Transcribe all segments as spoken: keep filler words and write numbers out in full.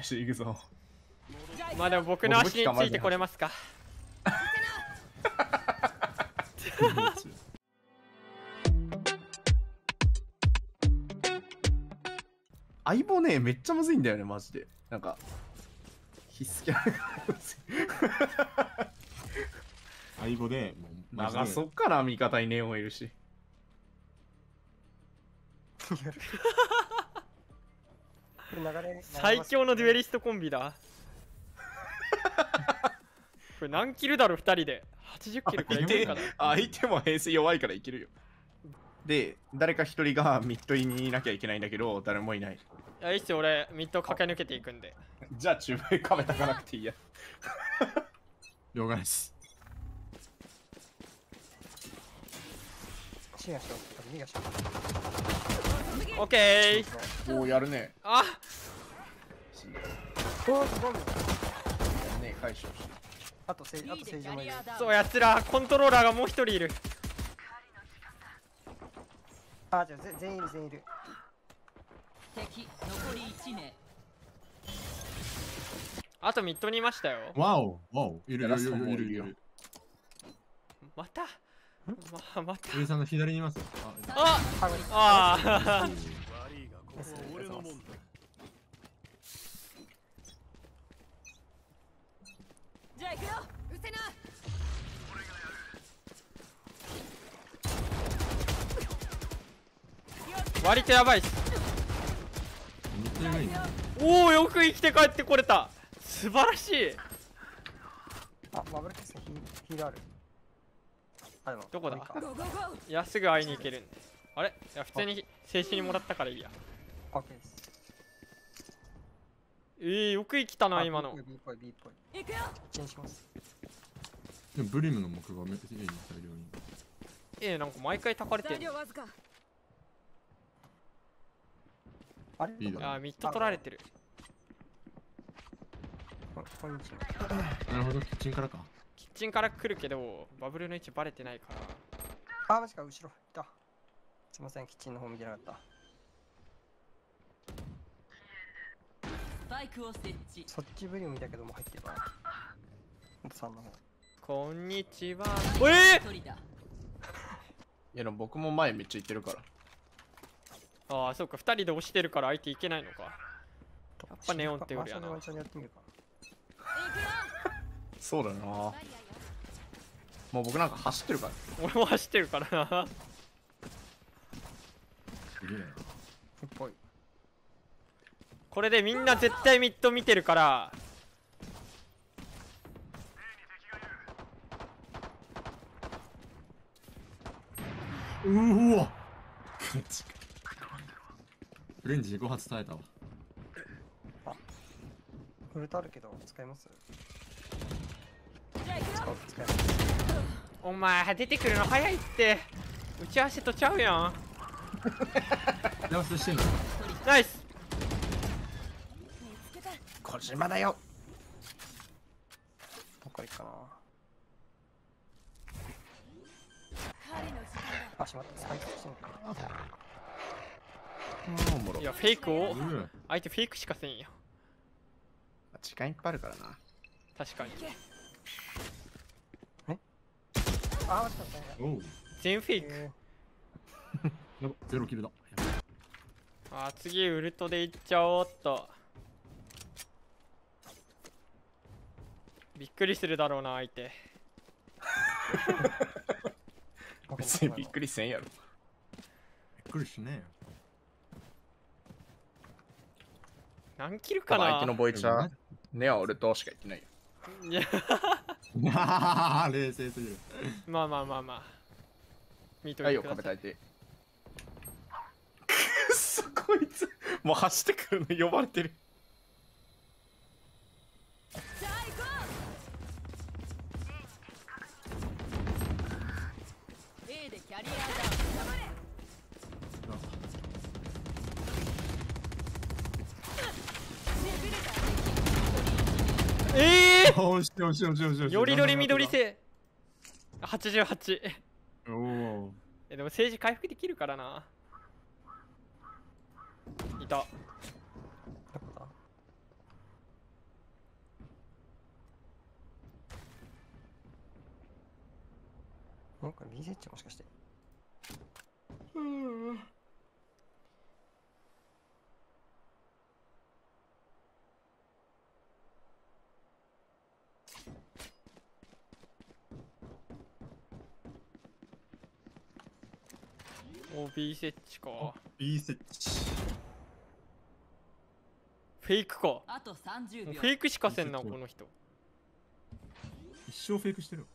よし、行くぞ。 まあでも僕の足についてこれますか。 相棒ね、めっちゃむずいんだよね、マジで。なんか、必須キャラ。 相棒で、もう流そっかな、味方にネオンいるし。 最強のデュエリストコンビだ。これ何キルだろ、ふたりで。はちじゅっキルくらいいけるかな。 相手も平成弱いからいけるよ。で、誰か一人がミッドインにいなきゃいけないんだけど、誰もいない。 いや、いいっすよ、俺、ミッド駆け抜けていくんで。 じゃあ、中盤壁たかなくていいや。 了解です。 オッケー。おお、やるね。 あね、解消して。 あと、あと正常もいる。 そう、やつら、コントローラーがもう一人いる。 あ、じゃあ、全員いる、全員いる。 敵残りいち名。 あとミッドにいましたよ。 わお、わお、いるいるいるいるいる。 またま、また。 上さんの左にいます。 あああ。 じゃあ行くよ。うせな。 割とやばいっす。おお、よく生きて帰ってこれた。素晴らしい。 あ、マブルテストヒールある。あ、でもどこだ。いや、すぐ会いに行けるんで。あれ、いや、普通に静止にもらったからいいや。 オッケーです。 えー、よく生きたな、今の。 B っぽい B っぽい。 行くよ。 チェンジします。 でもブリムの目がめっちゃいい大量に。 えー、なんか毎回たかれてる。 あれ、 いいだ。 あ、ミッド取られてる。 こんにちは。なるほど、キッチンからか。 キッチンから来るけど、バブルの位置バレてないから。 あ、マジか、後ろいた。すいません、キッチンの方見てなかった。 スパイクを設置。 そっちブリム見たけども入ってるかな。ほんとさんの方。 こんにちは。えー、 いや、でも僕も前めっちゃ行ってるから。 ああ、そうか、ふたりで押してるから相手いけないのか。やっぱネオンってよりやな。 そうだな。もう僕なんか走ってるから。 俺も走ってるからな。 すげえな。 これでみんな絶対ミッド見てるから。 うわ。フレンジご発耐えたわ。 あ、フルトあるけど使います？ じゃあ行くよ。 使います。 お前出てくるの早いって。打ち合わせとちゃうやん。 打ち合わせしてんの？ ナイス。 小島だよ。 どっから行くかな。あ、しまった。スパイクしてんのかな。 いや、フェイクを相手フェイクしかせんよ。 時間いっぱいあるからな。 確かに。 えあ、待って。 おう。 全フェイク。 やば、ゼロキルだ。 あー、次ウルトでいっちゃおうっと。びっくりするだろうな、相手。 別にびっくりせんやろ。 びっくりしねえよ。 何キルかな。 相手のボイチャーねは俺としか言ってないよ。 いや冷静すぎる。 まあまあまあまあ。見とはいよ、 いてください。 壁たいて。くっそ、こいつ。もう走ってくるの呼ばれてる。 じゃあ行こう。A でキャリアダウン。頑張れ。 ええー、 おしよしよしよしよし。 よりどりみどりせはちじゅうはち。 おお。 え、でも政治回復できるからな。いた。 B セッチもしかして。 お B セッチか。 B セッチ。 フェイクか。 あとさんじゅうびょう。 フェイクしかせんなこの人。 一生フェイクしてるよ。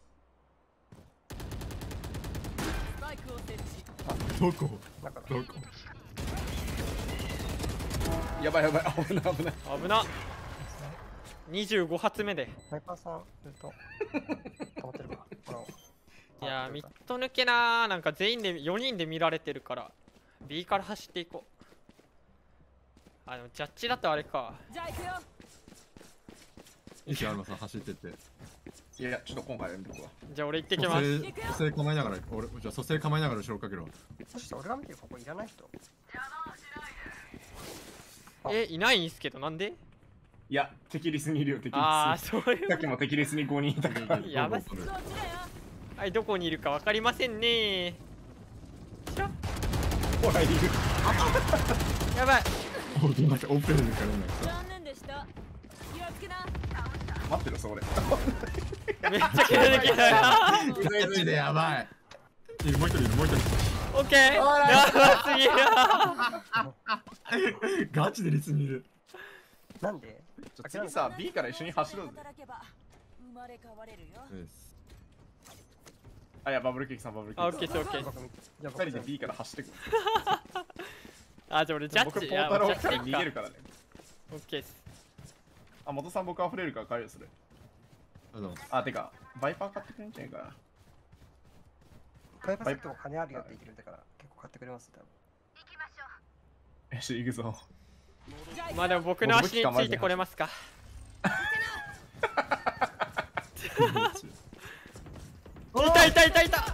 スパイクを設置。 どこだからどこやばいやばい、危ない危ない。 危な。にじゅうご発目で。 ハイパーさんずっと保ってるか。ほらいやーミッド抜けなー。なんか全員でよにんで見られてるから B から走っていこう。あのジャッジだとあれか。 じゃあ行くよ。 石アルマさん走ってっていやいや、ちょっと今回やめとくわ。 じゃあ俺行ってきます。 蘇生蘇生構えながら俺じゃあ蘇生構えながら後ろかけろ。 そして俺が見てるここいらない人。 えいないんすけどなんで。 いや、敵リスにいるよ、敵リス。 ああそういうさっきも敵リスにごにんいたから。 やばい。 そっちだよ。 はいどこにいるか分かりませんねー。しらほら、いる。 やばい。 おなんかオペルからなんか残念でした。気をつけな。 待ってろ、それ。 めっちゃ切れてきたよ。 ガチでやばい。いるもう一人いるもう一人。 オッケー。やばすぎる。 ガチでリスにいる。 なんでちょ次さ、B から一緒に走ろうぜ。 働けば生まれ変われるよ。 ですあ、いや、バブルケーキさん、バブルケあオーキさん。 ッケーオッケー。 僕見てじゃあ二人で僕 B から走ってくる。 あじゃあ俺ジャ僕、ポッジ。いやータロージャッジかから逃げるからね。 オッケーっす。 あ、元さん僕溢れるから買うよ、それ。 あのあ、てか、バイパー買ってくれんじゃないかな。 ハイパーセットも金あるよって言ってくれたから結構買ってくれます多分。 よし、行くぞ。 まあでも僕の足についてこれますか。いたいたいたいた。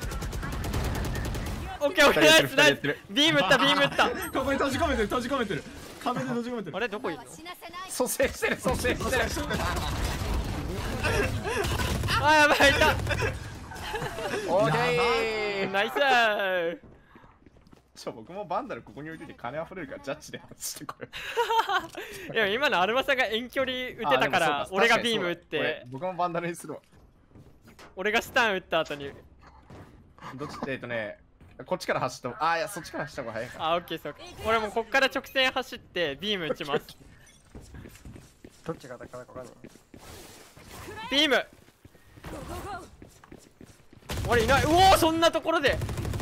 オッケーオッケーナイスナイス。ビーム打ったビーム打った。 ここに閉じ込めてる閉じ込めてる壁で閉じ込めてる。 あれどこいるの。 死なせない。 蘇生してる、蘇生してる。 あやばいいた。 オーケー。 ナイスー。 ちょ、僕もバンダルここに置いてて金溢れるからジャッジで外してこよう。 いや今のアルマさんが遠距離打てたから俺がビーム打って僕もバンダルにするわ。 俺がスタン打った後に。 どっちえっとね、こっちから走った。あ、いや、そっちから走った方が早いか。 あオッケーですオッケー。俺もこっから直線走ってビーム打ちます。 どっちが高いかわかんない。 ビーム。 ゴーゴーゴー。 俺いない。うおーそんなところで。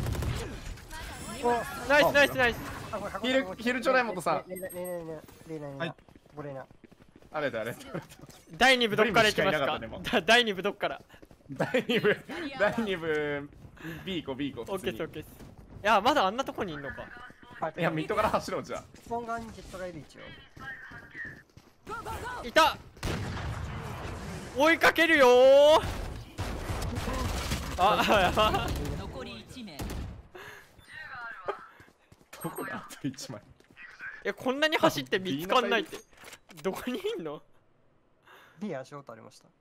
ナイスナイスナイス。 ヒールヒールちょうだい元さん。 レイナレイナレイナレイナレイナはいこれレイナ。 あれだあれだ。 だいに部どっから行きますかドリブルしかいなかったねもう。 だだいに部どっから。 だいに部、だいに部、B 行こう、B 行こう。 オッケーですオッ普ケーです。いやまだあんなとこにいんのか。 はい通にいや、ミッドから走ろうじゃあ。 スポン側にジェットがいる一応。 ゴーゴーゴー。 いた。追いかけるよー。あやば。 残りいち名。 どこだあといちまい。 えこんなに走って見つかんないってどこにいんの。 B 足音ありました。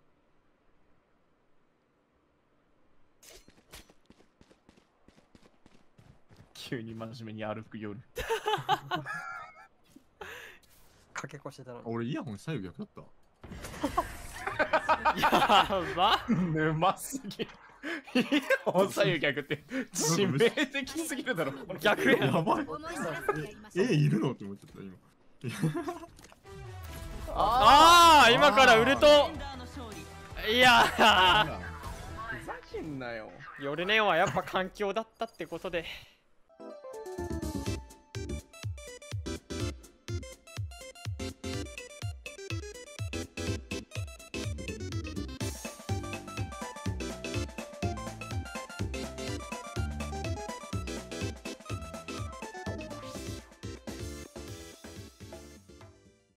急に真面目に歩く夜。 かけ越してたのに。 俺イヤホン左右逆だった。 やば。 沼すぎ。左右逆って致命的すぎるだろ。 逆やん。 やばい。 思い知らせてやりましょう。 えいるのって思っちゃった今。 ああ今からウルト。 ディフェンダーの勝利。 いやーふざけんなよ。 ヨルネオはやっぱ環境だったってことで